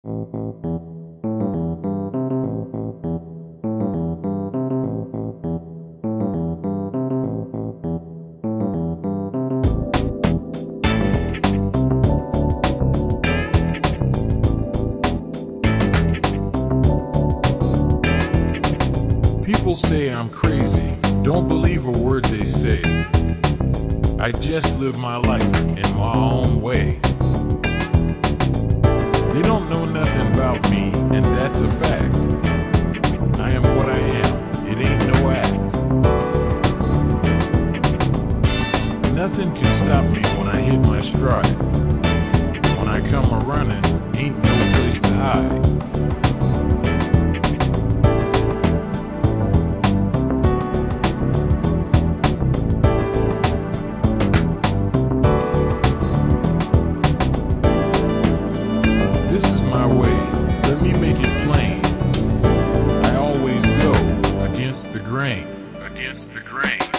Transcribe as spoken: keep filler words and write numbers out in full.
People say I'm crazy, don't believe a word they say. I just live my life in my own way. They don't know nothing about me, and that's a fact. I am what I am, it ain't no act. Nothing can stop me when I hit my stride. When I come a-running, ain't no place to hide. Let me make it plain. I always go against the grain, against the grain.